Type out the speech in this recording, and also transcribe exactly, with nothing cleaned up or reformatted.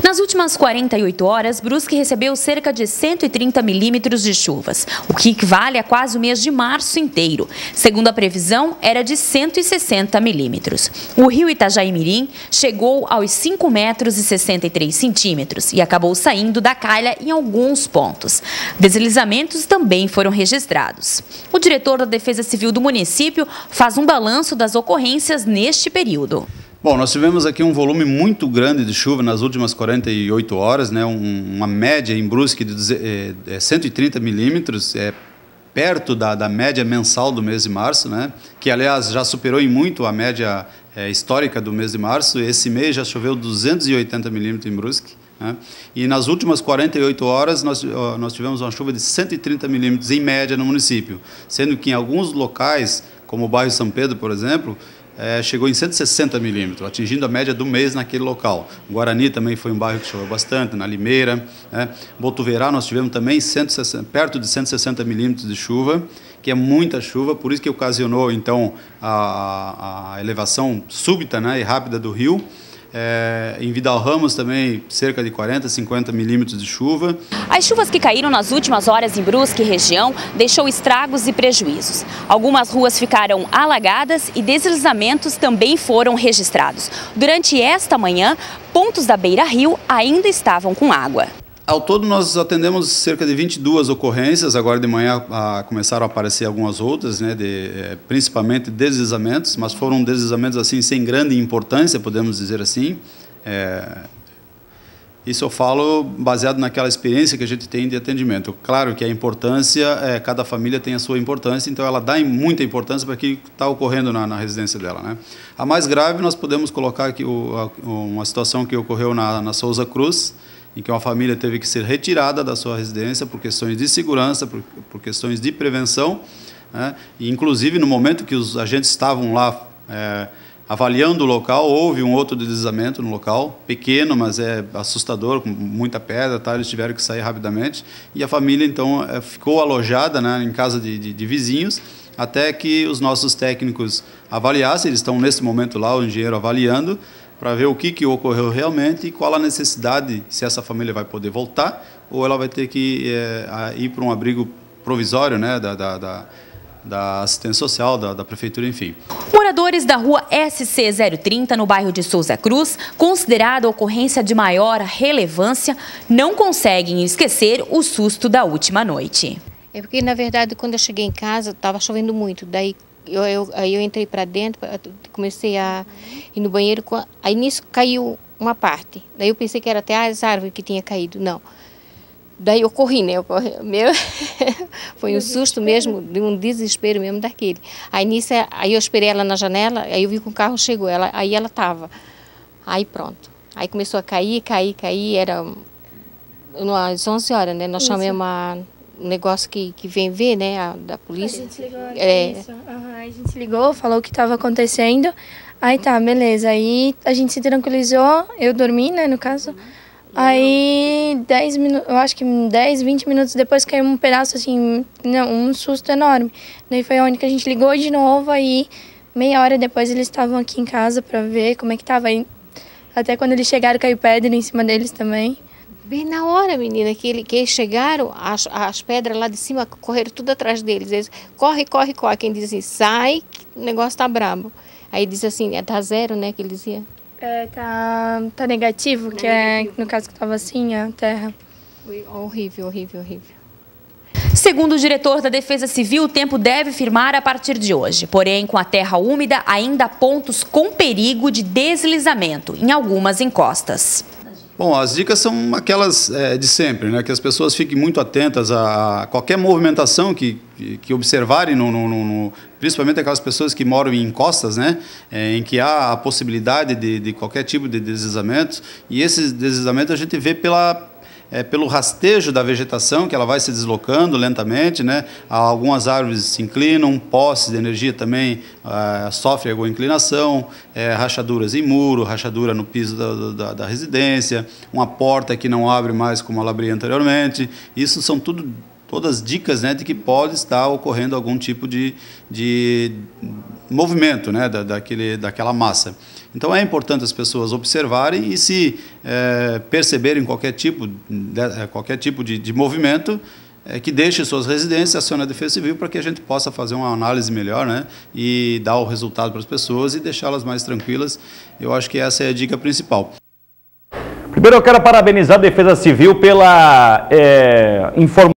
Nas últimas quarenta e oito horas, Brusque recebeu cerca de cento e trinta milímetros de chuvas, o que equivale a quase o mês de março inteiro. Segundo a previsão, era de cento e sessenta milímetros. O rio Itajaí-Mirim chegou aos cinco metros e sessenta e três centímetros e acabou saindo da calha em alguns pontos. Deslizamentos também foram registrados. O diretor da Defesa Civil do município faz um balanço das ocorrências neste período. Bom, nós tivemos aqui um volume muito grande de chuva nas últimas quarenta e oito horas, né? Um, uma média em Brusque de é, é cento e trinta milímetros, é perto da, da média mensal do mês de março, né? Que, aliás, já superou em muito a média é, histórica do mês de março. Esse mês já choveu duzentos e oitenta milímetros em Brusque, né? E nas últimas quarenta e oito horas nós, nós tivemos uma chuva de cento e trinta milímetros em média no município, sendo que em alguns locais, como o bairro São Pedro, por exemplo, É, chegou em cento e sessenta milímetros, atingindo a média do mês naquele local. Guarani também foi um bairro que choveu bastante, na Limeira. Né? Botuverá nós tivemos também cento e sessenta, perto de cento e sessenta milímetros de chuva, que é muita chuva, por isso que ocasionou então a, a elevação súbita, né, e rápida do rio. É, em Vidal Ramos também cerca de quarenta, cinquenta milímetros de chuva. As chuvas que caíram nas últimas horas em Brusque e região deixou estragos e prejuízos. Algumas ruas ficaram alagadas e deslizamentos também foram registrados. Durante esta manhã, pontos da beira-rio ainda estavam com água. Ao todo, nós atendemos cerca de vinte e duas ocorrências. Agora de manhã a, começaram a aparecer algumas outras, né, de, é, principalmente deslizamentos, mas foram deslizamentos assim, sem grande importância, podemos dizer assim. É, isso eu falo baseado naquela experiência que a gente tem de atendimento. Claro que a importância, é, cada família tem a sua importância, então ela dá muita importância para o que está ocorrendo na, na residência dela. Né? A mais grave, nós podemos colocar aqui o, a, uma situação que ocorreu na, na Souza Cruz, em que uma família teve que ser retirada da sua residência por questões de segurança, por, por questões de prevenção, né? E, inclusive, no momento que os agentes estavam lá é, avaliando o local, houve um outro deslizamento no local, pequeno, mas é assustador, com muita pedra, tá? Eles tiveram que sair rapidamente, e a família, então, é, ficou alojada, né, em casa de, de, de vizinhos, até que os nossos técnicos avaliassem. Eles estão, nesse momento lá, o engenheiro avaliando, para ver o que, que ocorreu realmente e qual a necessidade, se essa família vai poder voltar ou ela vai ter que é, ir para um abrigo provisório, né, da, da, da, da assistência social, da, da prefeitura, enfim. Moradores da rua S C zero trinta, no bairro de Souza Cruz, considerada a ocorrência de maior relevância, não conseguem esquecer o susto da última noite. É porque, na verdade, quando eu cheguei em casa, estava chovendo muito, daí Eu, eu, aí eu entrei para dentro, comecei a ir no banheiro, aí nisso caiu uma parte. Daí eu pensei que era até as árvores que tinha caído, não. Daí eu corri, né? Eu corri, meu, foi um susto mesmo, de um desespero mesmo daquele. Aí nisso, aí eu esperei ela na janela, aí eu vi que o carro chegou, ela, aí ela estava. Aí pronto. Aí começou a cair, cair, cair, era umas onze horas, né? Nós chamamos a... um negócio que, que vem ver, né, a, da polícia. A gente ligou, é. isso. Uhum, a gente ligou, falou o que estava acontecendo. Aí tá, beleza. Aí a gente se tranquilizou, eu dormi, né, no caso. Aí dez minutos, eu acho que dez, vinte minutos depois caiu um pedaço assim, não, um susto enorme. Daí foi onde que a gente ligou de novo, aí meia hora depois eles estavam aqui em casa para ver como é que tava. Aí, até quando eles chegaram caiu pedra em cima deles também. Bem na hora, menina, que, ele, que eles chegaram, as, as pedras lá de cima correram tudo atrás deles. Eles, corre, corre, corre. Quem diz assim, sai, que o negócio tá brabo. Aí diz assim, é tá zero, né, que ele dizia. É, tá, tá negativo, que é, no caso que tava assim, a terra. Horrível, horrível, horrível. Segundo o diretor da Defesa Civil, o tempo deve firmar a partir de hoje. Porém, com a terra úmida, ainda há pontos com perigo de deslizamento em algumas encostas. Bom, as dicas são aquelas é, de sempre, né? Que as pessoas fiquem muito atentas a qualquer movimentação que, que observarem, no, no, no, principalmente aquelas pessoas que moram em encostas, né? É, em que há a possibilidade de, de qualquer tipo de deslizamento. E esses deslizamentos a gente vê pela... É, pelo rastejo da vegetação, que ela vai se deslocando lentamente, né? Algumas árvores se inclinam, postes de energia também uh, sofrem alguma inclinação, é, rachaduras em muro, rachadura no piso da, da, da residência, uma porta que não abre mais como ela abria anteriormente. Isso são tudo, todas dicas, né, de que pode estar ocorrendo algum tipo de, de movimento, né, da, daquele, daquela massa. Então é importante as pessoas observarem e se é, perceberem qualquer tipo de, qualquer tipo de, de movimento, é, que deixe suas residências, acione a Defesa Civil para que a gente possa fazer uma análise melhor, né, e dar o resultado para as pessoas e deixá-las mais tranquilas. Eu acho que essa é a dica principal. Primeiro eu quero parabenizar a Defesa Civil pela é, informação.